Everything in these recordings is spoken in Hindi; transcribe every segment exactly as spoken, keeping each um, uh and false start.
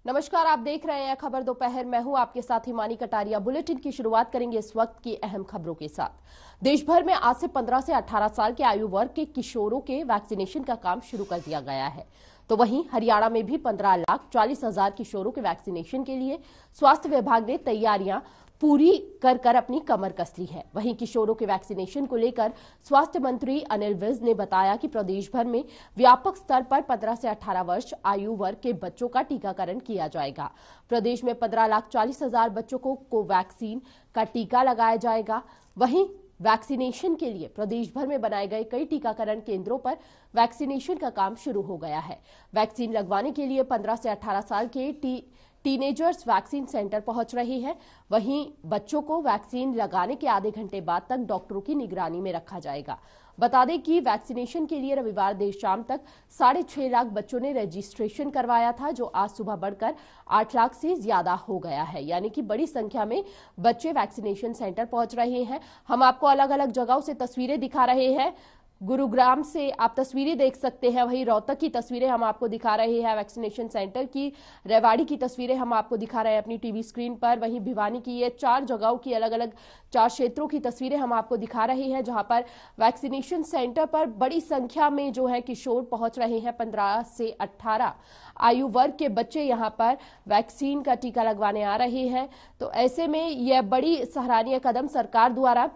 नमस्कार, आप देख रहे हैं खबर दोपहर। मैं हूं आपके साथ हिमानी कटारिया। बुलेटिन की शुरुआत करेंगे इस वक्त की अहम खबरों के साथ। देश भर में आज से पंद्रह से अठारह साल के आयु वर्ग के किशोरों के वैक्सीनेशन का काम शुरू कर दिया गया है। तो वहीं हरियाणा में भी पंद्रह लाख चालीस हजार किशोरों के वैक्सीनेशन के लिए स्वास्थ्य विभाग ने तैयारियां पूरी कर कर अपनी कमर कस ली है। वहीं किशोरों के वैक्सीनेशन को लेकर स्वास्थ्य मंत्री अनिल विज ने बताया कि प्रदेश भर में व्यापक स्तर पर पंद्रह से अठारह वर्ष आयु वर्ग के बच्चों का टीकाकरण किया जाएगा। प्रदेश में पंद्रह लाख चालीस हजार बच्चों को कोवैक्सीन का टीका लगाया जाएगा। वहीं वैक्सीनेशन के लिए प्रदेश भर में बनाए गए कई टीकाकरण केंद्रों पर वैक्सीनेशन का काम शुरू हो गया है। वैक्सीन लगवाने के लिए पंद्रह से अठारह साल के टी टीनेजर्स वैक्सीन सेंटर पहुंच रहे हैं। वहीं बच्चों को वैक्सीन लगाने के आधे घंटे बाद तक डॉक्टरों की निगरानी में रखा जाएगा। बता दें कि वैक्सीनेशन के लिए रविवार देर शाम तक साढ़े छह लाख बच्चों ने रजिस्ट्रेशन करवाया था, जो आज सुबह बढ़कर आठ लाख से ज्यादा हो गया है। यानी कि बड़ी संख्या में बच्चे वैक्सीनेशन सेंटर पहुंच रहे हैं। हम आपको अलग अलग जगहों से तस्वीरें दिखा रहे हैं। गुरुग्राम से आप तस्वीरें देख सकते हैं, वहीं रोहतक की तस्वीरें हम आपको दिखा रहे हैं वैक्सीनेशन सेंटर की, रेवाड़ी की तस्वीरें हम आपको दिखा रहे हैं अपनी टीवी स्क्रीन पर। वहीं भिवानी की ये चार जगहों की अलग अलग चार क्षेत्रों की तस्वीरें हम आपको दिखा रहे हैं, जहां पर वैक्सीनेशन सेंटर पर बड़ी संख्या में जो है किशोर पहुंच रहे हैं। पंद्रह से अठारह आयु वर्ग के बच्चे यहां पर वैक्सीन का टीका लगवाने आ रहे हैं। तो ऐसे में यह बड़ी सराहनीय कदम सरकार द्वारा,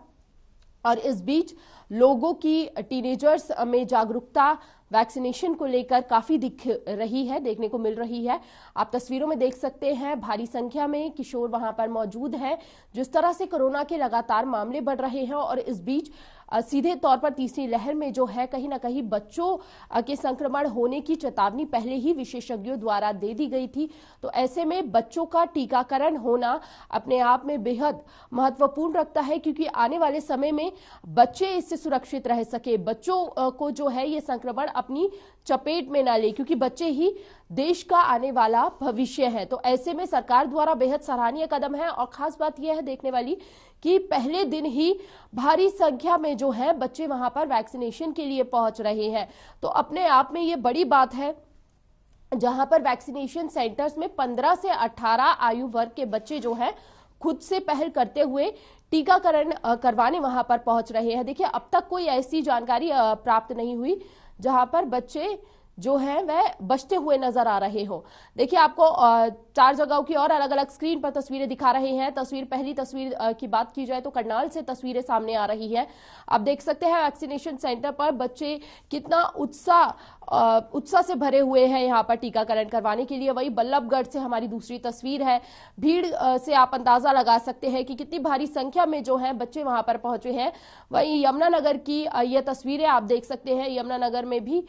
और इस बीच लोगों की टीनेजर्स में जागरूकता वैक्सीनेशन को लेकर काफी दिख रही है, देखने को मिल रही है। आप तस्वीरों में देख सकते हैं भारी संख्या में किशोर वहां पर मौजूद हैं। जिस तरह से कोरोना के लगातार मामले बढ़ रहे हैं और इस बीच सीधे तौर पर तीसरी लहर में जो है कहीं ना कहीं बच्चों के संक्रमण होने की चेतावनी पहले ही विशेषज्ञों द्वारा दे दी गई थी। तो ऐसे में बच्चों का टीकाकरण होना अपने आप में बेहद महत्वपूर्ण रखता है, क्योंकि आने वाले समय में बच्चे इससे सुरक्षित रह सके, बच्चों को जो है ये संक्रमण अपनी चपेट में ना ले, क्योंकि बच्चे ही देश का आने वाला भविष्य है। तो ऐसे में सरकार द्वारा बेहद सराहनीय कदम है। और खास बात यह है देखने वाली कि पहले दिन ही भारी संख्या में जो है बच्चे वहां पर वैक्सीनेशन के लिए पहुंच रहे हैं। तो अपने आप में ये बड़ी बात है, जहां पर वैक्सीनेशन सेंटर्स में पंद्रह से अठारह आयु वर्ग के बच्चे जो है खुद से पहल करते हुए टीकाकरण करवाने वहां पर पहुंच रहे हैं। देखिए, अब तक कोई ऐसी जानकारी प्राप्त नहीं हुई जहां पर बच्चे जो है वह बचते हुए नजर आ रहे हो। देखिए, आपको चार जगहों की और अलग अलग स्क्रीन पर तस्वीरें दिखा रहे हैं। तस्वीर पहली तस्वीर की बात की जाए तो करनाल से तस्वीरें सामने आ रही है। आप देख सकते हैं वैक्सीनेशन सेंटर पर बच्चे कितना उत्साह उत्साह से भरे हुए हैं यहाँ पर टीकाकरण करवाने के लिए। वही बल्लभगढ़ से हमारी दूसरी तस्वीर है। भीड़ से आप अंदाजा लगा सकते हैं कि कितनी भारी संख्या में जो है बच्चे वहां पर पहुंचे हैं। वही यमुनानगर की यह तस्वीरें आप देख सकते हैं। यमुनानगर में भी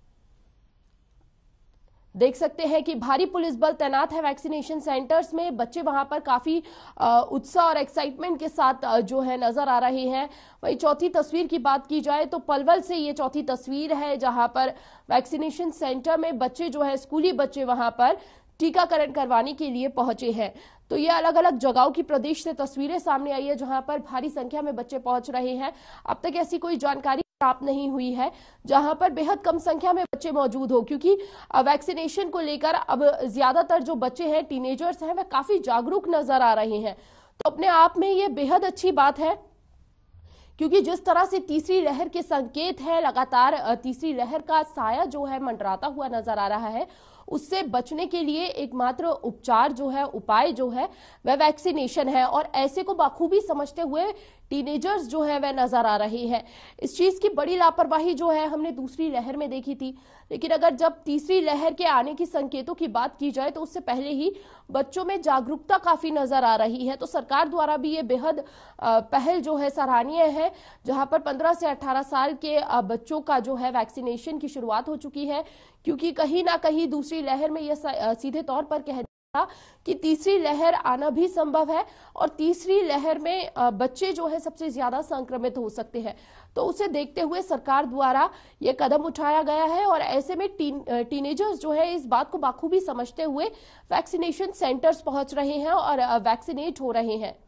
देख सकते हैं कि भारी पुलिस बल तैनात है वैक्सीनेशन सेंटर्स में। बच्चे वहां पर काफी उत्साह और एक्साइटमेंट के साथ जो है नजर आ रहे हैं। वही चौथी तस्वीर की बात की जाए तो पलवल से ये चौथी तस्वीर है, जहां पर वैक्सीनेशन सेंटर में बच्चे जो है स्कूली बच्चे वहां पर टीकाकरण करवाने के लिए पहुंचे हैं। तो ये अलग अलग जगहों की प्रदेश से तस्वीरें सामने आई है, जहां पर भारी संख्या में बच्चे पहुंच रहे हैं। अब तक ऐसी कोई जानकारी प्राप्त नहीं हुई है जहां पर बेहद कम संख्या में बच्चे मौजूद हो, क्योंकि वैक्सीनेशन को लेकर अब ज्यादातर जो बच्चे हैं, टीनेजर्स हैं, वह काफी जागरूक नजर आ रहे हैं। तो अपने आप में ये बेहद अच्छी बात है, क्योंकि जिस तरह से तीसरी लहर के संकेत है, लगातार तीसरी लहर का साया जो है मंडराता हुआ नजर आ रहा है, उससे बचने के लिए एकमात्र उपचार जो है, उपाय जो है वह वैक्सीनेशन है। और ऐसे को बखूबी समझते हुए टीनेजर्स जो है वह नजर आ रहे हैं। इस चीज की बड़ी लापरवाही जो है हमने दूसरी लहर में देखी थी, लेकिन अगर जब तीसरी लहर के आने की संकेतों की बात की जाए तो उससे पहले ही बच्चों में जागरूकता काफी नजर आ रही है। तो सरकार द्वारा भी ये बेहद पहल जो है सराहनीय है, जहां पर पंद्रह से अठारह साल के बच्चों का जो है वैक्सीनेशन की शुरुआत हो चुकी है, क्योंकि कहीं ना कहीं दूसरी लहर में यह सीधे तौर पर कह कि तीसरी लहर आना भी संभव है और तीसरी लहर में बच्चे जो है सबसे ज्यादा संक्रमित हो सकते हैं। तो उसे देखते हुए सरकार द्वारा यह कदम उठाया गया है और ऐसे में टीन टीनेजर्स जो है इस बात को बाखूबी समझते हुए वैक्सीनेशन सेंटर्स पहुंच रहे हैं और वैक्सीनेट हो रहे हैं।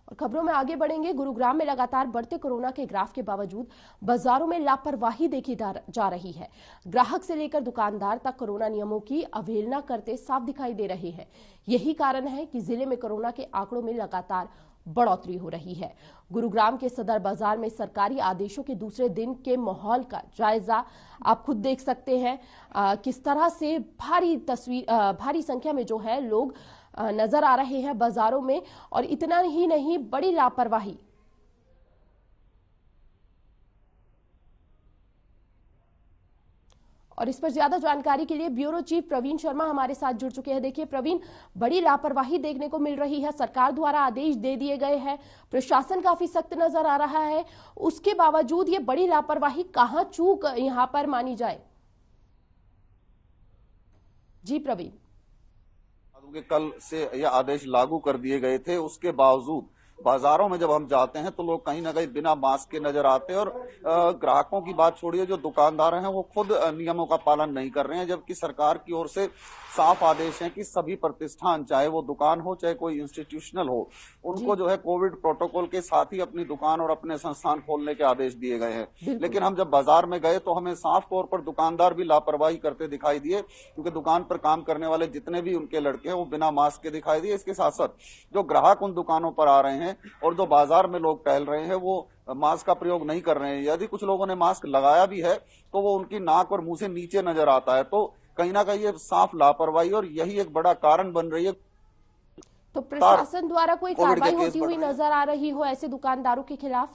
और खबरों में आगे बढ़ेंगे। गुरुग्राम में लगातार बढ़ते कोरोना के ग्राफ के बावजूद बाजारों में लापरवाही देखी जा रही है। ग्राहक से लेकर दुकानदार तक कोरोना नियमों की अवहेलना करते साफ दिखाई दे रहे हैं। यही कारण है कि जिले में कोरोना के आंकड़ों में लगातार बढ़ोतरी हो रही है। गुरुग्राम के सदर बाजार में सरकारी आदेशों के दूसरे दिन के माहौल का जायजा आप खुद देख सकते हैं। आ, किस तरह से भारी तस्वीर आ, भारी संख्या में जो है लोग आ, नजर आ रहे हैं बाजारों में, और इतना ही नहीं, बड़ी लापरवाही। और इस पर ज्यादा जानकारी के लिए ब्यूरो चीफ प्रवीण शर्मा हमारे साथ जुड़ चुके हैं। देखिए प्रवीण, बड़ी लापरवाही देखने को मिल रही है। सरकार द्वारा आदेश दे दिए गए हैं, प्रशासन काफी सख्त नजर आ रहा है, उसके बावजूद ये बड़ी लापरवाही कहां चूक यहां पर मानी जाए? जी प्रवीण। कल से ये आदेश लागू कर दिए गए थे, उसके बावजूद बाजारों में जब हम जाते हैं तो लोग कहीं ना कहीं बिना मास्क के नजर आते हैं। और ग्राहकों की बात छोड़िए, जो दुकानदार हैं वो खुद नियमों का पालन नहीं कर रहे हैं, जबकि सरकार की ओर से साफ आदेश है कि सभी प्रतिष्ठान, चाहे वो दुकान हो चाहे कोई इंस्टीट्यूशनल हो, उनको जो है कोविड प्रोटोकॉल के साथ ही अपनी दुकान और अपने संस्थान खोलने के आदेश दिए गए हैं। लेकिन हम जब बाजार में गए तो हमें साफ तौर पर दुकानदार भी लापरवाही करते दिखाई दिए, क्योंकि दुकान पर काम करने वाले जितने भी उनके लड़के हैं वो बिना मास्क के दिखाई दिए। इसके साथ साथ जो ग्राहक उन दुकानों पर आ रहे हैं और जो बाजार में लोग टहल रहे हैं वो मास्क का प्रयोग नहीं कर रहे हैं। यदि कुछ लोगों ने मास्क लगाया भी है तो वो उनकी नाक और मुंह से नीचे नजर आता है। तो कहीं ना कहीं ये साफ लापरवाही और यही एक बड़ा कारण बन रही है। तो प्रशासन द्वारा कोई कार्रवाई होती हुई नजर आ रही हो ऐसे दुकानदारों के खिलाफ?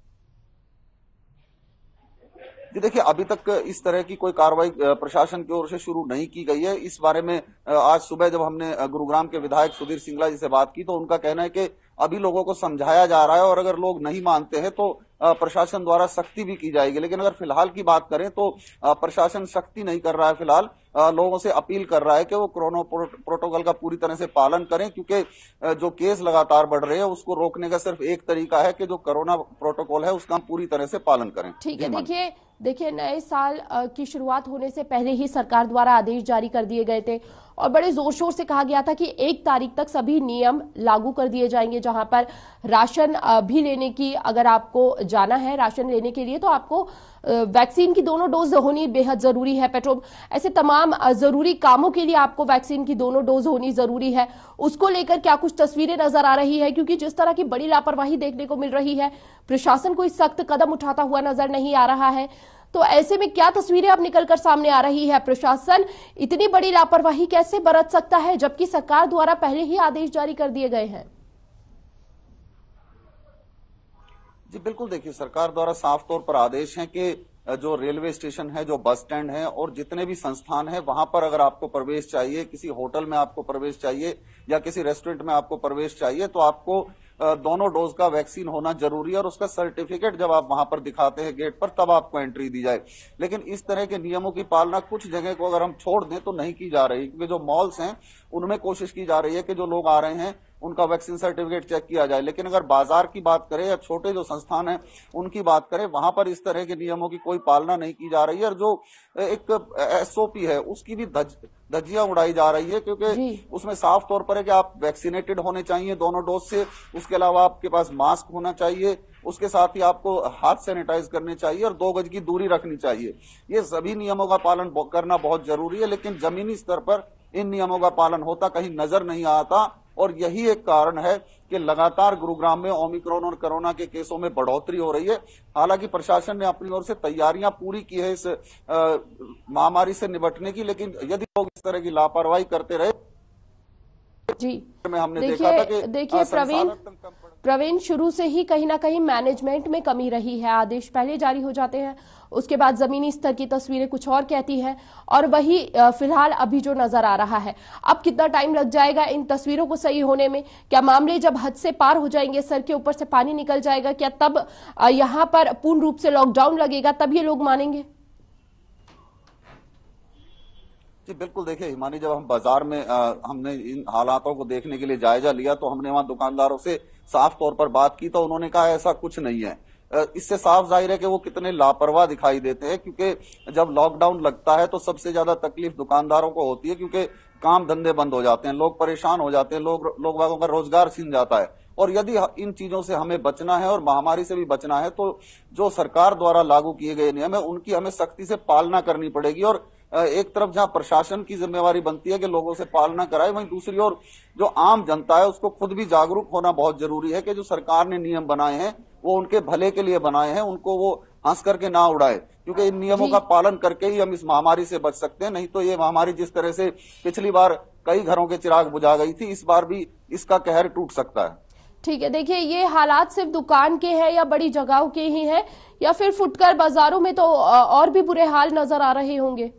जी देखिए, अभी तक इस तरह की कोई कार्रवाई प्रशासन की ओर से शुरू नहीं की गई है। इस बारे में आज सुबह जब हमने गुरुग्राम के विधायक सुधीर सिंगला जी से बात की तो उनका कहना है कि अभी लोगों को समझाया जा रहा है और अगर लोग नहीं मानते हैं तो प्रशासन द्वारा सख्ती भी की जाएगी। लेकिन अगर फिलहाल की बात करें तो प्रशासन सख्ती नहीं कर रहा है। फिलहाल लोगों से अपील कर रहा है कि वो कोरोना प्रोटोकॉल का पूरी तरह से पालन करें, क्योंकि जो केस लगातार बढ़ रहे हैं उसको रोकने का सिर्फ एक तरीका है कि जो कोरोना प्रोटोकॉल है उसका हम पूरी तरह से पालन करें। ठीक है। देखिए देखिए नए साल की शुरुआत होने से पहले ही सरकार द्वारा आदेश जारी कर दिए गए थे और बड़े जोर शोर से कहा गया था कि एक तारीख तक सभी नियम लागू कर दिए जाएंगे, जहां पर राशन भी लेने की, अगर आपको जाना है राशन लेने के लिए तो आपको वैक्सीन की दोनों डोज होनी बेहद जरूरी है। पेट्रोल, ऐसे तमाम जरूरी कामों के लिए आपको वैक्सीन की दोनों डोज होनी जरूरी है। उसको लेकर क्या कुछ तस्वीरें नजर आ रही है? क्योंकि जिस तरह की बड़ी लापरवाही देखने को मिल रही है, प्रशासन कोई सख्त कदम उठाता हुआ नजर नहीं आ रहा है, तो ऐसे में क्या तस्वीरें अब निकलकर सामने आ रही है? प्रशासन इतनी बड़ी लापरवाही कैसे बरत सकता है जबकि सरकार द्वारा पहले ही आदेश जारी कर दिए गए हैं? जी बिल्कुल, देखिए सरकार द्वारा साफ तौर पर आदेश है कि जो रेलवे स्टेशन है, जो बस स्टैंड है और जितने भी संस्थान है, वहां पर अगर आपको प्रवेश चाहिए, किसी होटल में आपको प्रवेश चाहिए या किसी रेस्टोरेंट में आपको प्रवेश चाहिए, तो आपको दोनों डोज का वैक्सीन होना जरूरी है और उसका सर्टिफिकेट जब आप वहां पर दिखाते हैं गेट पर तब आपको एंट्री दी जाए। लेकिन इस तरह के नियमों की पालना कुछ जगह को अगर हम छोड़ दें तो नहीं की जा रही, क्योंकि जो मॉल्स हैं उनमें कोशिश की जा रही है कि जो लोग आ रहे हैं उनका वैक्सीन सर्टिफिकेट चेक किया जाए। लेकिन अगर बाजार की बात करें या छोटे जो संस्थान हैं उनकी बात करें, वहां पर इस तरह के नियमों की कोई पालना नहीं की जा रही है और जो एक एसओपी है उसकी भी धज धज्जियां उड़ाई जा रही है, क्योंकि उसमें साफ तौर पर है कि आप वैक्सीनेटेड होने चाहिए दोनों डोज से, उसके अलावा आपके पास मास्क होना चाहिए, उसके साथ ही आपको हाथ सैनिटाइज करने चाहिए और दो गज की दूरी रखनी चाहिए। ये सभी नियमों का पालन करना बहुत जरूरी है, लेकिन जमीनी स्तर पर इन नियमों का पालन होता कहीं नजर नहीं आता और यही एक कारण है कि लगातार गुरुग्राम में ओमिक्रॉन और कोरोना के केसों में बढ़ोतरी हो रही है। हालांकि प्रशासन ने अपनी ओर से तैयारियां पूरी की है इस महामारी से निपटने की, लेकिन यदि लोग इस तरह की लापरवाही करते रहे जी में हमने देखा था कि देखिए प्रवीण प्रवीण शुरू से ही कहीं ना कहीं मैनेजमेंट में कमी रही है। आदेश पहले जारी हो जाते हैं, उसके बाद जमीनी स्तर की तस्वीरें कुछ और कहती है और वही फिलहाल अभी जो नजर आ रहा है। अब कितना टाइम लग जाएगा इन तस्वीरों को सही होने में? क्या मामले जब हद से पार हो जाएंगे, सर के ऊपर से पानी निकल जाएगा, क्या तब यहां पर पूर्ण रूप से लॉकडाउन लगेगा, तब ये लोग मानेंगे? जी बिल्कुल, देखिए हिमानी, जब हम बाजार में आ, हमने इन हालातों को देखने के लिए जायजा लिया तो हमने वहां दुकानदारों से साफ तौर पर बात की तो उन्होंने कहा ऐसा कुछ नहीं है। इससे साफ जाहिर है कि वो कितने लापरवाह दिखाई देते हैं, क्योंकि जब लॉकडाउन लगता है तो सबसे ज्यादा तकलीफ दुकानदारों को होती है, क्योंकि काम धंधे बंद हो जाते हैं, लोग परेशान हो जाते हैं, लोग लोग वालों का रोजगार छिन जाता है। और यदि इन चीजों से हमें बचना है और महामारी से भी बचना है तो जो सरकार द्वारा लागू किए गए नियम है उनकी हमें सख्ती से पालना करनी पड़ेगी। और एक तरफ जहां प्रशासन की जिम्मेवारी बनती है कि लोगों से पालना कराए, वहीं दूसरी ओर जो आम जनता है उसको खुद भी जागरूक होना बहुत जरूरी है कि जो सरकार ने नियम बनाए हैं वो उनके भले के लिए बनाए हैं, उनको वो हंस करके ना उड़ाए, क्योंकि इन नियमों का पालन करके ही हम इस महामारी से बच सकते हैं। नहीं तो ये महामारी जिस तरह से पिछली बार कई घरों के चिराग बुझा गई थी, इस बार भी इसका कहर टूट सकता है। ठीक है, देखिए ये हालात सिर्फ दुकान के हैं या बड़ी जगहों के ही हैं, या फिर फुटकर बाजारों में तो और भी बुरे हाल नजर आ रहे होंगे?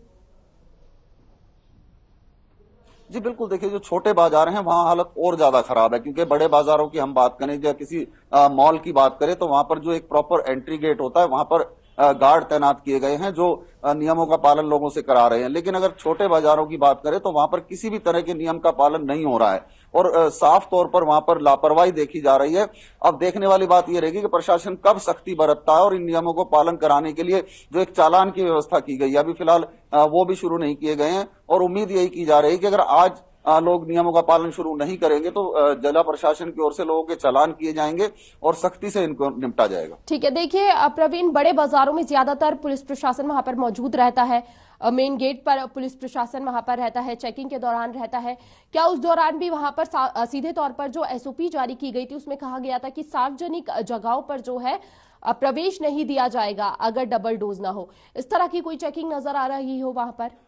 जी बिल्कुल, देखिए जो छोटे बाजार हैं वहां हालत और ज्यादा खराब है, क्योंकि बड़े बाजारों की हम बात करें या किसी मॉल की बात करें तो वहां पर जो एक प्रॉपर एंट्री गेट होता है वहां पर गार्ड तैनात किए गए हैं जो नियमों का पालन लोगों से करा रहे हैं। लेकिन अगर छोटे बाजारों की बात करें तो वहां पर किसी भी तरह के नियम का पालन नहीं हो रहा है और साफ तौर पर वहां पर लापरवाही देखी जा रही है। अब देखने वाली बात यह रहेगी कि प्रशासन कब सख्ती बरतता है और इन नियमों को पालन कराने के लिए जो एक चालान की व्यवस्था की गई है, अभी फिलहाल वो भी शुरू नहीं किए गए हैं। और उम्मीद यही की जा रही है कि अगर आज लोग नियमों का पालन शुरू नहीं करेंगे तो जिला प्रशासन की ओर से लोगों के चालान किए जाएंगे और सख्ती से इनको निपटा जाएगा। ठीक है, देखिए प्रवीण, बड़े बाजारों में ज्यादातर पुलिस प्रशासन वहां पर मौजूद रहता है, मेन गेट पर पुलिस प्रशासन वहां पर रहता है, चेकिंग के दौरान रहता है। क्या उस दौरान भी वहां पर सीधे तौर पर जो एसओपी जारी की गई थी उसमें कहा गया था कि सार्वजनिक जगहों पर जो है प्रवेश नहीं दिया जाएगा अगर डबल डोज ना हो? इस तरह की कोई चेकिंग नजर आ रही हो वहां पर?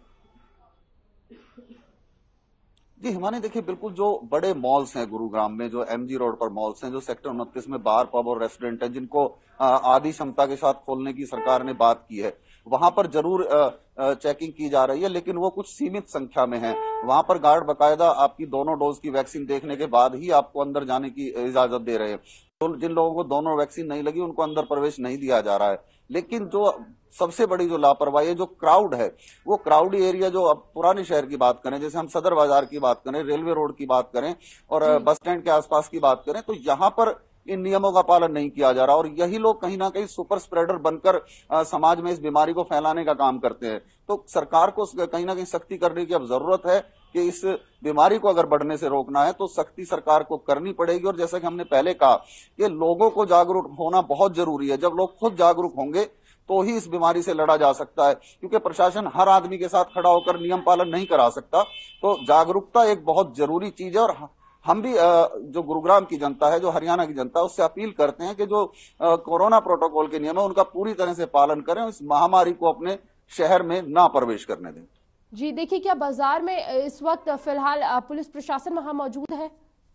जी हिमानी, देखिए बिल्कुल जो बड़े मॉल्स हैं गुरुग्राम में, जो एमजी रोड पर मॉल्स हैं, जो सेक्टर उनतीस में बार पब और रेस्टोरेंट हैं जिनको आधी क्षमता के साथ खोलने की सरकार ने बात की है, वहां पर जरूर चेकिंग की जा रही है, लेकिन वो कुछ सीमित संख्या में है। वहां पर गार्ड बकायदा आपकी दोनों डोज की वैक्सीन देखने के बाद ही आपको अंदर जाने की इजाजत दे रहे हैं। तो जिन लोगों को दोनों वैक्सीन नहीं लगी उनको अंदर प्रवेश नहीं दिया जा रहा है। लेकिन जो सबसे बड़ी जो लापरवाही है, जो क्राउड है, वो क्राउडी एरिया जो अब पुराने शहर की बात करें, जैसे हम सदर बाजार की बात करें, रेलवे रोड की बात करें और बस स्टैंड के आसपास की बात करें, तो यहाँ पर इन नियमों का पालन नहीं किया जा रहा और यही लोग कहीं ना कहीं सुपर स्प्रेडर बनकर आ, समाज में इस बीमारी को फैलाने का काम करते हैं। तो सरकार को कहीं ना कहीं सख्ती करने की अब जरूरत है कि इस बीमारी को अगर बढ़ने से रोकना है तो सख्ती सरकार को करनी पड़ेगी। और जैसा कि हमने पहले कहा कि लोगों को जागरूक होना बहुत जरूरी है। जब लोग खुद जागरूक होंगे तो ही इस बीमारी से लड़ा जा सकता है, क्योंकि प्रशासन हर आदमी के साथ खड़ा होकर नियम पालन नहीं करा सकता। तो जागरूकता एक बहुत जरूरी चीज है और हम भी जो गुरुग्राम की जनता है, जो हरियाणा की जनता है, उससे अपील करते हैं कि जो कोरोना प्रोटोकॉल के नियम है उनका पूरी तरह से पालन करें, इस महामारी को अपने शहर में ना प्रवेश करने दें। जी देखिए, क्या बाजार में इस वक्त फिलहाल पुलिस प्रशासन वहां मौजूद है?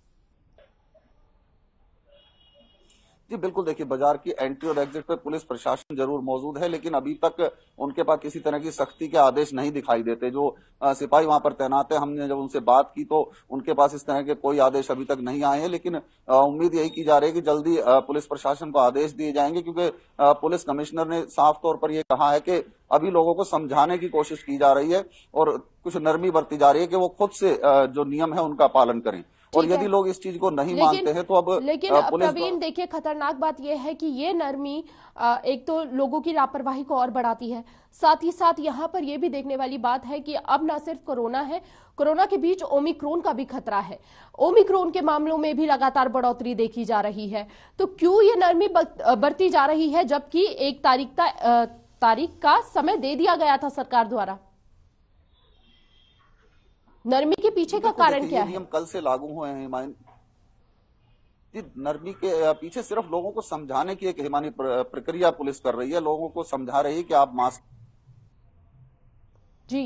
जी बिल्कुल, देखिए बाजार की एंट्री और एग्जिट पर पुलिस प्रशासन जरूर मौजूद है, लेकिन अभी तक उनके पास किसी तरह की सख्ती के आदेश नहीं दिखाई देते। जो सिपाही वहां पर तैनात है, हमने जब उनसे बात की तो उनके पास इस तरह के कोई आदेश अभी तक नहीं आए हैं। लेकिन उम्मीद यही की जा रही है कि जल्दी पुलिस प्रशासन को आदेश दिए जाएंगे, क्योंकि पुलिस कमिश्नर ने साफ तौर पर यह कहा है कि अभी लोगों को समझाने की कोशिश की जा रही है और कुछ नरमी बरती जा रही है कि वो खुद से जो नियम है उनका पालन करें। और यदि लोग इस चीज को नहीं मानते हैं तो अब लेकिन प्रवीण, देखिए खतरनाक बात यह है कि ये नरमी एक तो लोगों की लापरवाही को और बढ़ाती है, साथ ही साथ यहाँ पर यह भी देखने वाली बात है कि अब न सिर्फ कोरोना है, कोरोना के बीच ओमिक्रॉन का भी खतरा है। ओमिक्रॉन के मामलों में भी लगातार बढ़ोतरी देखी जा रही है। तो क्यों ये नरमी बरती जा रही है जबकि एक तारीख तारीख का समय दे दिया गया था सरकार द्वारा? नरमी के पीछे का कारण क्या है? नियम कल से लागू हुए हैं हिमायन जी। नरमी के पीछे सिर्फ लोगों को समझाने की एक हिमानी प्रक्रिया पुलिस कर रही है। लोगों को समझा रही है कि आप मास्क। जी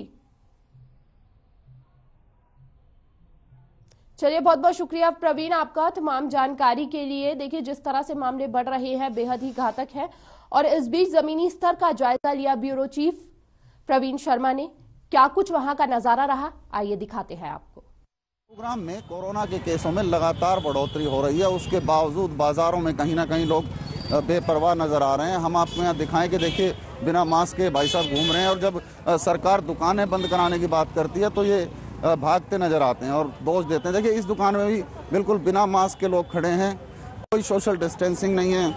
चलिए, बहुत बहुत शुक्रिया प्रवीण आपका तमाम जानकारी के लिए। देखिए जिस तरह से मामले बढ़ रहे हैं बेहद ही घातक है और इस बीच जमीनी स्तर का जायजा लिया ब्यूरो चीफ प्रवीण शर्मा ने। क्या कुछ वहां का नजारा रहा, आइए दिखाते हैं आपको। गुरुग्राम में कोरोना के केसों में लगातार बढ़ोतरी हो रही है, उसके बावजूद बाजारों में कहीं ना कहीं लोग बेपरवाह नजर आ रहे हैं। हम आपको यहाँ दिखाएं कि देखिए बिना मास्क के भाई साहब घूम रहे हैं और जब सरकार दुकानें बंद कराने की बात करती है तो ये भागते नजर आते हैं और दोष देते हैं। देखिए इस दुकान में भी बिल्कुल बिना मास्क के लोग खड़े हैं, कोई सोशल डिस्टेंसिंग नहीं है।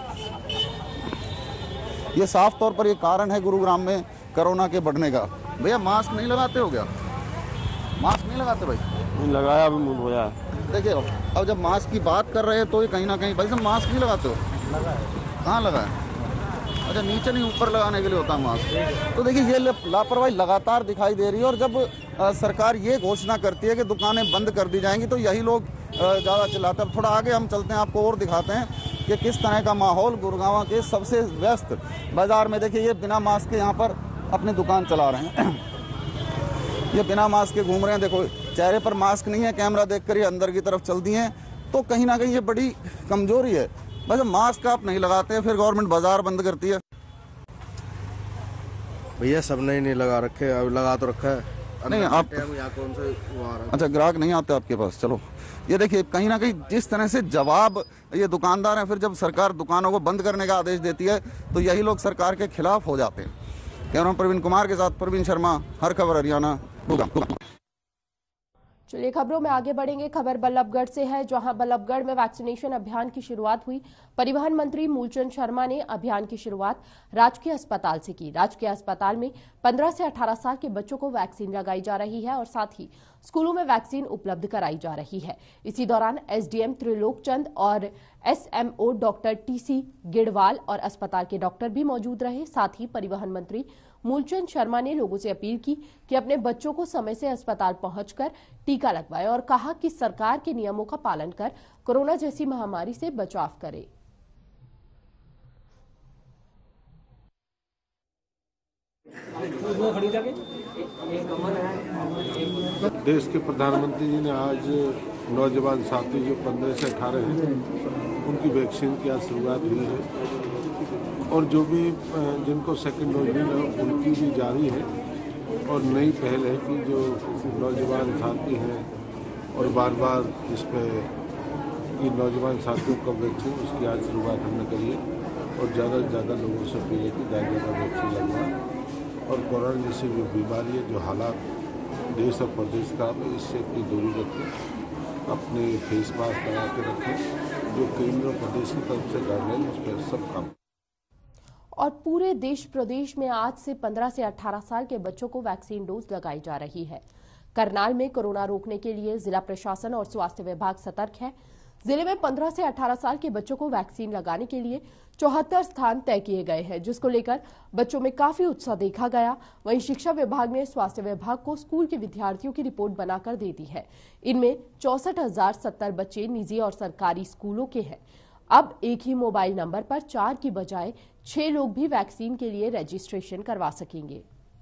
ये साफ तौर पर ये कारण है गुरुग्राम में कोरोना के बढ़ने का। भैया मास्क नहीं लगाते हो क्या? मास्क नहीं लगाते भाई? नहीं लगाया, अभी मुंह धोया। देखिए अब जब मास्क की बात कर रहे हैं तो ये कहीं ना कहीं भाई साहब मास्क नहीं लगाते हो? कहाँ लगा है? अच्छा, नीचे नहीं ऊपर लगाने के लिए होता है मास्क। तो देखिए ये लापरवाही लगातार दिखाई दे रही है। और जब आ, सरकार ये घोषणा करती है कि दुकानें बंद कर दी जाएंगी तो यही लोग ज़्यादा चिल्लाते हैं। अब थोड़ा आगे हम चलते हैं, आपको और दिखाते हैं कि किस तरह का माहौल गुड़गांव के सबसे व्यस्त बाजार में। देखिए ये बिना मास्क के यहाँ पर अपनी दुकान चला रहे हैं। ये बिना मास्क के घूम रहे हैं। देखो चेहरे पर मास्क नहीं है, कैमरा देखकर ये अंदर की तरफ चल दिए हैं। तो कहीं ना कहीं ये बड़ी कमजोरी है। बस मास्क आप नहीं लगाते फिर गवर्नमेंट बाजार बंद करती है। भैया सबने ही नहीं लगा रखे, अब लगा तो रखा है। नहीं आप यहाँ कौन से वो आ रहा है? अच्छा, ग्राहक नहीं आते आपके पास? चलो ये देखिए कहीं ना कहीं जिस तरह से जवाब ये दुकानदार हैं, फिर जब सरकार दुकानों को बंद करने का आदेश देती है तो यही लोग सरकार के खिलाफ हो जाते हैं। कैमरा प्रवीण कुमार के साथ प्रवीण शर्मा, हर खबर हरियाणा, गुड़गांव। चलिए खबरों में आगे बढ़ेंगे। खबर बल्लभगढ़ से है, जहां बल्लभगढ़ में वैक्सीनेशन अभियान की शुरुआत हुई। परिवहन मंत्री मूलचंद शर्मा ने अभियान की शुरुआत राजकीय अस्पताल से की। राजकीय अस्पताल में पंद्रह से अठारह साल के बच्चों को वैक्सीन लगाई जा रही है और साथ ही स्कूलों में वैक्सीन उपलब्ध कराई जा रही है। इसी दौरान एसडीएम त्रिलोक चंद और एसएमओ डॉक्टर टीसी गिड़वाल और अस्पताल के डॉक्टर भी मौजूद रहे। साथ ही परिवहन मंत्री मूलचंद शर्मा ने लोगों से अपील की कि अपने बच्चों को समय से अस्पताल पहुंचकर टीका लगवाएं और कहा कि सरकार के नियमों का पालन कर कोरोना जैसी महामारी से बचाव करें। देश के प्रधानमंत्री जी ने आज नौजवान साथी जो पंद्रह से अठारह हैं उनकी वैक्सीन की आज शुरुआत हुई है और जो भी जिनको सेकंड डोज मिला उनकी भी जारी है। और नई पहल है कि जो नौजवान साथी हैं और बार बार इस पर कि नौजवान साथियों का वैक्सीन उसकी आज शुरुआत हमने करी है और ज़्यादा से ज़्यादा लोगों से अपील है कि ज़्यादा ज़्यादा वैक्सीन लगवाएं और कोरोना जैसी जो बीमारी है, जो हालात देश और प्रदेश का है, इससे अपनी दूरी रखें, अपने फेस मास्क लगा के रखें, जो केंद्र और प्रदेश की तरफ से गाइडलाइन उस पर सब काम। और पूरे देश प्रदेश में आज से पंद्रह से अठारह साल के बच्चों को वैक्सीन डोज लगाई जा रही है। करनाल में कोरोना रोकने के लिए जिला प्रशासन और स्वास्थ्य विभाग सतर्क है। जिले में पंद्रह से अठारह साल के बच्चों को वैक्सीन लगाने के लिए चौहत्तर स्थान तय किए गए हैं, जिसको लेकर बच्चों में काफी उत्साह देखा गया। वहीं शिक्षा विभाग ने स्वास्थ्य विभाग को स्कूल के विद्यार्थियों की रिपोर्ट बनाकर दे दी है। इनमें चौसठ हजार सत्तर बच्चे निजी और सरकारी स्कूलों के हैं। अब एक ही मोबाइल नंबर पर चार की बजाय छह लोग भी वैक्सीन के लिए रजिस्ट्रेशन करवा सकेंगे।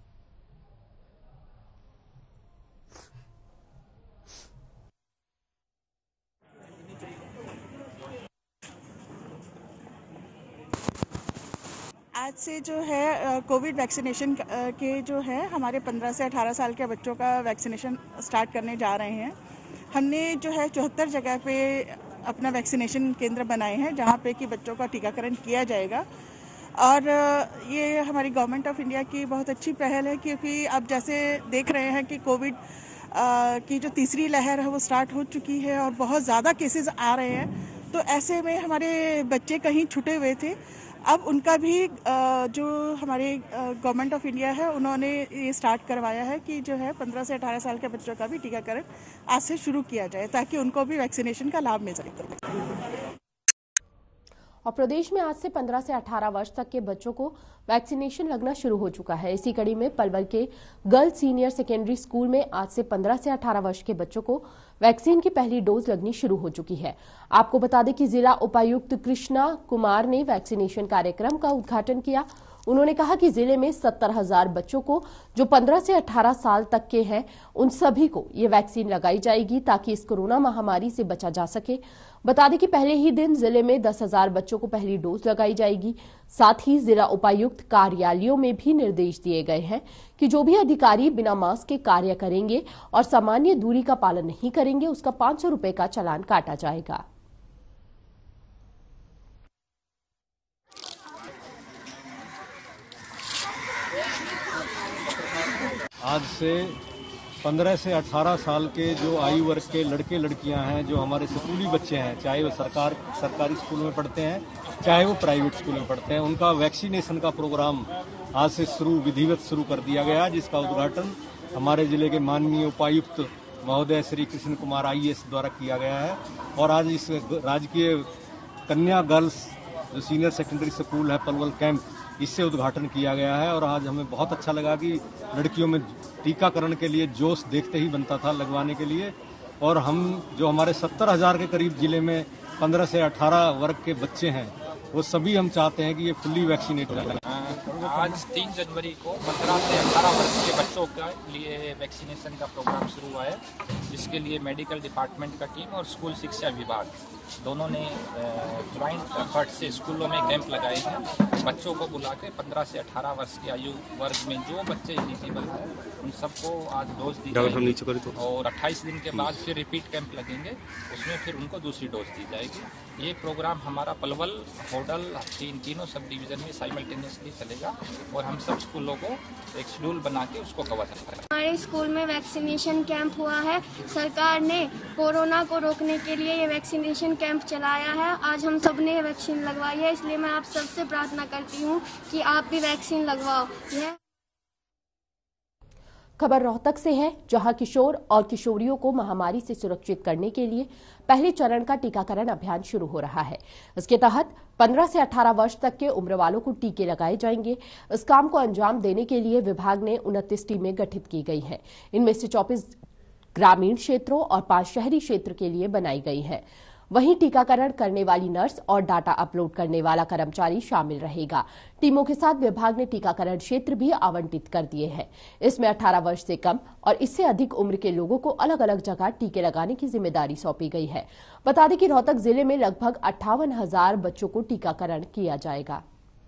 आज से जो है कोविड वैक्सीनेशन के जो है हमारे पंद्रह से अठारह साल के बच्चों का वैक्सीनेशन स्टार्ट करने जा रहे हैं। हमने जो है चौहत्तर जगह पे अपना वैक्सीनेशन केंद्र बनाए हैं जहां पे कि बच्चों का टीकाकरण किया जाएगा। और ये हमारी गवर्नमेंट ऑफ इंडिया की बहुत अच्छी पहल है, क्योंकि अब जैसे देख रहे हैं कि कोविड की जो तीसरी लहर है वो स्टार्ट हो चुकी है और बहुत ज़्यादा केसेस आ रहे हैं। तो ऐसे में हमारे बच्चे कहीं छूटे हुए थे, अब उनका भी जो हमारे गवर्नमेंट ऑफ इंडिया है उन्होंने ये स्टार्ट करवाया है कि जो है पंद्रह से अठारह साल के बच्चों का भी टीकाकरण आज से शुरू किया जाए ताकि उनको भी वैक्सीनेशन का लाभ मिल सके। और प्रदेश में आज से पंद्रह से अठारह वर्ष तक के बच्चों को वैक्सीनेशन लगना शुरू हो चुका है। इसी कड़ी में पलवल के गर्ल्स सीनियर सेकेंडरी स्कूल में आज से पंद्रह से अठारह वर्ष के बच्चों को वैक्सीन की पहली डोज लगनी शुरू हो चुकी है। आपको बता दें कि जिला उपायुक्त कृष्णा कुमार ने वैक्सीनेशन कार्यक्रम का उद्घाटन किया। उन्होंने कहा कि जिले में सत्तर हजार बच्चों को जो पंद्रह से अठारह साल तक के हैं उन सभी को ये वैक्सीन लगाई जाएगी ताकि इस कोरोना महामारी से बचा जा सके। बता दें कि पहले ही दिन जिले में दस हजार बच्चों को पहली डोज लगाई जाएगी। साथ ही जिला उपायुक्त कार्यालयों में भी निर्देश दिए गए हैं कि जो भी अधिकारी बिना मास्क के कार्य करेंगे और सामान्य दूरी का पालन नहीं करेंगे उसका पांच सौ रुपए का चालान काटा जाएगा। आज से पंद्रह से अठारह साल के जो आयु वर्ग के लड़के लड़कियां हैं, जो हमारे स्कूली बच्चे हैं, चाहे वो सरकार सरकारी स्कूलों में पढ़ते हैं चाहे वो प्राइवेट स्कूल में पढ़ते हैं, उनका वैक्सीनेशन का प्रोग्राम आज से शुरू विधिवत शुरू कर दिया गया, जिसका उद्घाटन हमारे जिले के माननीय उपायुक्त महोदय Shri Krishna Kumar I A S द्वारा किया गया है। और आज इस राजकीय कन्या गर्ल्स जो सीनियर सेकेंडरी स्कूल है पलवल कैंप, इससे उद्घाटन किया गया है। और आज हमें बहुत अच्छा लगा कि लड़कियों में टीकाकरण के लिए जोश देखते ही बनता था लगवाने के लिए। और हम जो हमारे सत्तर हजार के करीब जिले में पंद्रह से अठारह वर्ग के बच्चे हैं, वो सभी हम चाहते हैं कि ये फुल्ली वैक्सीनेटेड रहें। आज तीन जनवरी को पंद्रह से अठारह वर्ष के बच्चों के लिए वैक्सीनेशन का प्रोग्राम शुरू हुआ है, जिसके लिए मेडिकल डिपार्टमेंट का टीम और स्कूल शिक्षा विभाग दोनों ने ज्वाइंट एफर्ट से स्कूलों में कैंप लगाए हैं। बच्चों को बुला के पंद्रह से अठारह वर्ष की आयु वर्ग में जो बच्चे एलिजिबल हैं उन सबको आज डोज दी जाएगी। और अट्ठाईस दिन के बाद फिर रिपीट कैंप लगेंगे, उसमें फिर उनको दूसरी डोज दी जाएगी। ये प्रोग्राम हमारा पलवल, होडल, तीन तीनों सब डिवीज़न में साइमल्टेनियसली चलेगा और हम सब स्कूलों को एक शेड्यूल बना के उसको कवर करेंगे। हमारे स्कूल में वैक्सीनेशन कैंप हुआ है। सरकार ने कोरोना को रोकने के लिए ये वैक्सीनेशन कैंप चलाया है। आज हम सब ने वैक्सीन लगवाई है, इसलिए मैं आप सबसे प्रार्थना करती हूँ कि आप भी वैक्सीन लगवाओ। यह खबर रोहतक से है, जहां किशोर और किशोरियों को महामारी से सुरक्षित करने के लिए पहले चरण का टीकाकरण अभियान शुरू हो रहा है। इसके तहत पंद्रह से अठारह वर्ष तक के उम्र वालों को टीके लगाए जाएंगे। इस काम को अंजाम देने के लिए विभाग ने उनतीस टीमें गठित की गई हैं। इनमें से चौबीस ग्रामीण क्षेत्रों और पांच शहरी क्षेत्र के लिए बनाई गई है। वहीं टीकाकरण करने वाली नर्स और डाटा अपलोड करने वाला कर्मचारी शामिल रहेगा। टीमों के साथ विभाग ने टीकाकरण क्षेत्र भी आवंटित कर दिए हैं। इसमें अठारह वर्ष से कम और इससे अधिक उम्र के लोगों को अलग अलग जगह टीके लगाने की जिम्मेदारी सौंपी गई है। बता दें कि रोहतक जिले में लगभग अट्ठावन हजार बच्चों को टीकाकरण किया जाएगा।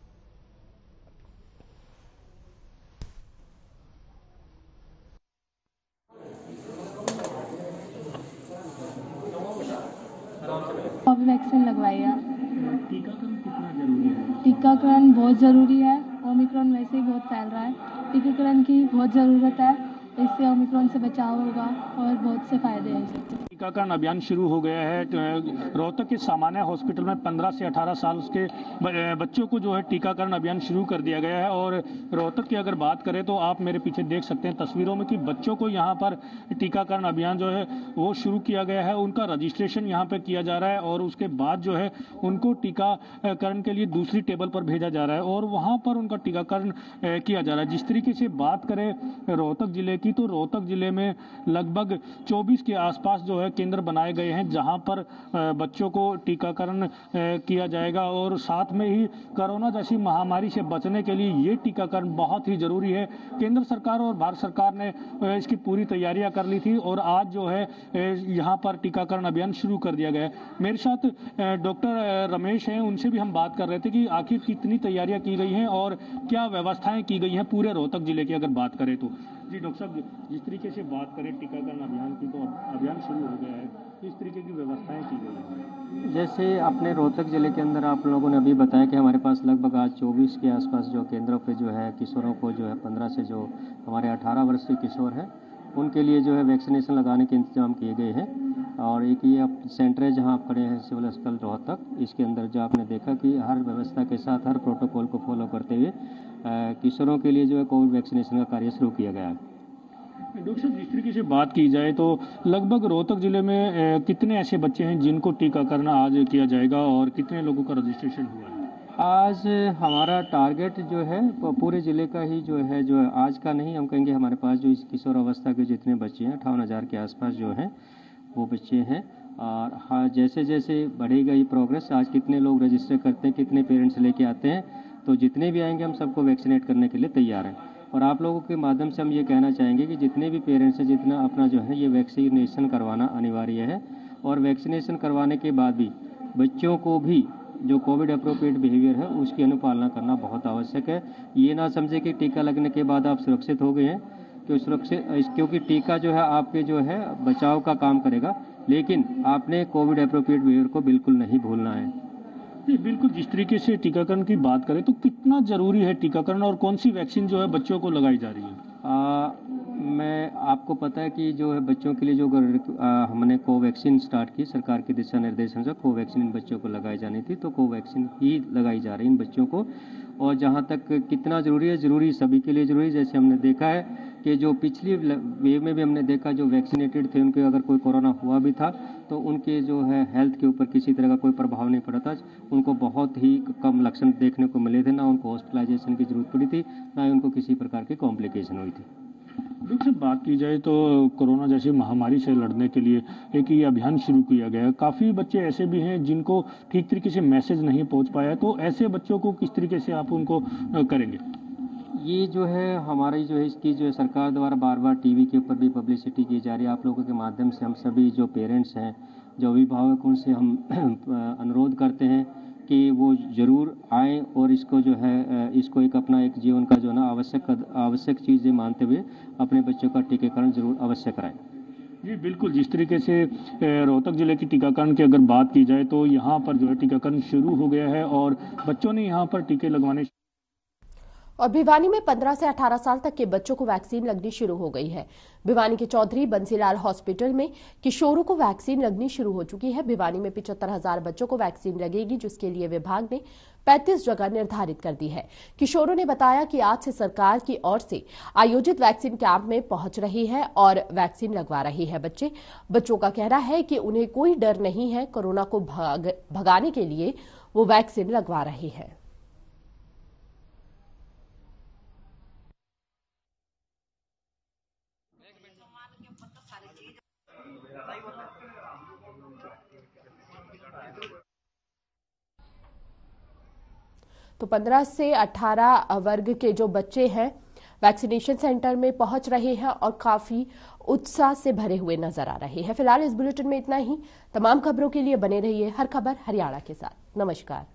अभी वैक्सीन लगवाई है। टीकाकरण कितना जरूरी है? टीकाकरण बहुत ज़रूरी है। ओमिक्रॉन वैसे ही बहुत फैल रहा है, टीकाकरण की बहुत ज़रूरत है। इससे ओमिक्रॉन से बचाव होगा और बहुत से फायदे हैं। टीकाकरण अभियान शुरू हो गया है। रोहतक के सामान्य हॉस्पिटल में पंद्रह से अठारह साल के बच्चों को जो है टीकाकरण अभियान शुरू कर दिया गया है। और रोहतक की अगर बात करें तो आप मेरे पीछे देख सकते हैं तस्वीरों में कि बच्चों को यहाँ पर टीकाकरण अभियान जो है वो शुरू किया गया है। उनका रजिस्ट्रेशन यहाँ पर किया जा रहा है और उसके बाद जो है उनको टीकाकरण के लिए दूसरी टेबल पर भेजा जा रहा है और वहाँ पर उनका टीकाकरण किया जा रहा है। जिस तरीके से बात करें रोहतक जिले की, तो रोहतक जिले में लगभग चौबीस के आसपास जो है केंद्र बनाए गए हैं जहां पर बच्चों को टीकाकरण किया जाएगा। और साथ में ही कोरोना जैसी महामारी से बचने के लिए ये टीकाकरण बहुत ही जरूरी है। केंद्र सरकार और भारत सरकार ने इसकी पूरी तैयारियां कर ली थी और आज जो है यहां पर टीकाकरण अभियान शुरू कर दिया गया है। मेरे साथ डॉक्टर रमेश हैं, उनसे भी हम बात कर रहे थे कि आखिर कितनी तैयारियां की गई हैं और क्या व्यवस्थाएं की गई हैं पूरे रोहतक जिले की अगर बात करें तो। जी डॉक्टर साहब, जिस तरीके से बात करें टीकाकरण अभियान की, तो अभियान शुरू हो गया है, तो इस तरीके की व्यवस्थाएं की गई हैं। जैसे अपने रोहतक जिले के अंदर आप लोगों ने अभी बताया कि हमारे पास लगभग आज चौबीस के आसपास जो केंद्रों पे जो है किशोरों को जो है पंद्रह से जो हमारे अठारह वर्ष के किशोर हैं उनके लिए जो है वैक्सीनेशन लगाने के इंतजाम किए गए हैं। और एक ये सेंटर है जहाँ आप खड़े हैं सिविल अस्पताल रोहतक, इसके अंदर जो आपने देखा कि हर व्यवस्था के साथ हर प्रोटोकॉल को फॉलो करते हुए किशोरों के लिए जो है कोविड वैक्सीनेशन का कार्य शुरू किया गया है। डॉक्टर साहब, जिस तरीके से बात की जाए तो लगभग रोहतक जिले में कितने ऐसे बच्चे हैं जिनको टीकाकरण आज किया जाएगा और कितने लोगों का रजिस्ट्रेशन हुआ है? आज हमारा टारगेट जो है पूरे जिले का ही जो है जो आज का नहीं, हम कहेंगे हमारे पास जो इस किशोर अवस्था के जितने बच्चे हैं अट्ठावन हज़ार के आसपास जो हैं वो बच्चे हैं। और हाँ, जैसे जैसे बढ़ेगा ये प्रोग्रेस, आज कितने लोग रजिस्टर करते हैं, कितने पेरेंट्स लेके आते हैं, तो जितने भी आएंगे हम सबको वैक्सीनेट करने के लिए तैयार हैं। और आप लोगों के माध्यम से हम ये कहना चाहेंगे कि जितने भी पेरेंट्स हैं जितना अपना जो है ये वैक्सीनेशन करवाना अनिवार्य है। और वैक्सीनेशन करवाने के बाद भी बच्चों को भी जो कोविड अप्रोप्रिएट बिहेवियर है उसकी अनुपालना करना बहुत आवश्यक है। ये ना समझे कि टीका लगने के बाद आप सुरक्षित हो गए हैं, कि सुरक्षित क्योंकि टीका जो है आपके जो है बचाव का काम करेगा, लेकिन आपने कोविड अप्रोप्रिएट बिहेवियर को बिल्कुल नहीं भूलना है। जी बिल्कुल, जिस तरीके से टीकाकरण की बात करें तो कितना जरूरी है टीकाकरण और कौन सी वैक्सीन जो है बच्चों को लगाई जा रही है? आ, मैं आपको पता है कि जो है बच्चों के लिए जो आ, हमने कोवैक्सीन स्टार्ट की, सरकार के दिशा निर्देश अनुसार कोवैक्सीन इन बच्चों को लगाई जानी थी, तो कोवैक्सीन ही लगाई जा रही है इन बच्चों को। और जहाँ तक कितना ज़रूरी है, ज़रूरी सभी के लिए ज़रूरी। जैसे हमने देखा है कि जो पिछली वेव में भी हमने देखा जो वैक्सीनेटेड थे उनके अगर कोई कोरोना हुआ भी था तो उनके जो है हेल्थ के ऊपर किसी तरह का कोई प्रभाव नहीं पड़ा था। उनको बहुत ही कम लक्षण देखने को मिले थे, ना उनको हॉस्पिटलाइजेशन की जरूरत पड़ी थी, ना ही उनको किसी प्रकार की कॉम्प्लिकेशन हुई थी। डॉक्टर साहब, बात की जाए तो कोरोना जैसी महामारी से लड़ने के लिए एक ये अभियान शुरू किया गया है। काफ़ी बच्चे ऐसे भी हैं जिनको ठीक तरीके से मैसेज नहीं पहुंच पाया, तो ऐसे बच्चों को किस तरीके से आप उनको करेंगे? ये जो है हमारी जो है इसकी जो है सरकार द्वारा बार बार टीवी के ऊपर भी पब्लिसिटी की जा रही है। आप लोगों के माध्यम से हम सभी जो पेरेंट्स हैं, जो अभिभावक, उनसे हम अनुरोध करते हैं कि वो ज़रूर आएँ और इसको जो है इसको एक अपना एक जीवन का जो है ना आवश्यक आवश्यक चीज़ें मानते हुए अपने बच्चों का टीकाकरण जरूर अवश्य कराएं। जी बिल्कुल, जिस तरीके से रोहतक जिले की टीकाकरण की अगर बात की जाए तो यहाँ पर जो है टीकाकरण शुरू हो गया है और बच्चों ने यहाँ पर टीके लगवाने। और भिवानी में पंद्रह से अठारह साल तक के बच्चों को वैक्सीन लगनी शुरू हो गई है। भिवानी के चौधरी बंसीलाल हॉस्पिटल में किशोरों को वैक्सीन लगनी शुरू हो चुकी है। भिवानी में पिछहत्तर हजार बच्चों को वैक्सीन लगेगी, जिसके लिए विभाग ने पैंतीस जगह निर्धारित कर दी है। किशोरों ने बताया कि आज से सरकार की ओर से आयोजित वैक्सीन कैंप में पहुंच रही है और वैक्सीन लगवा रही है। बच्चे बच्चों का कहना है कि उन्हें कोई डर नहीं है, कोरोना को भग, भगाने के लिए वो वैक्सीन लगवा रही है। तो पंद्रह से अठारह वर्ग के जो बच्चे हैं वैक्सीनेशन सेंटर में पहुंच रहे हैं और काफी उत्साह से भरे हुए नजर आ रहे हैं। फिलहाल इस बुलेटिन में इतना ही। तमाम खबरों के लिए बने रहिए हर खबर हरियाणा के साथ। नमस्कार।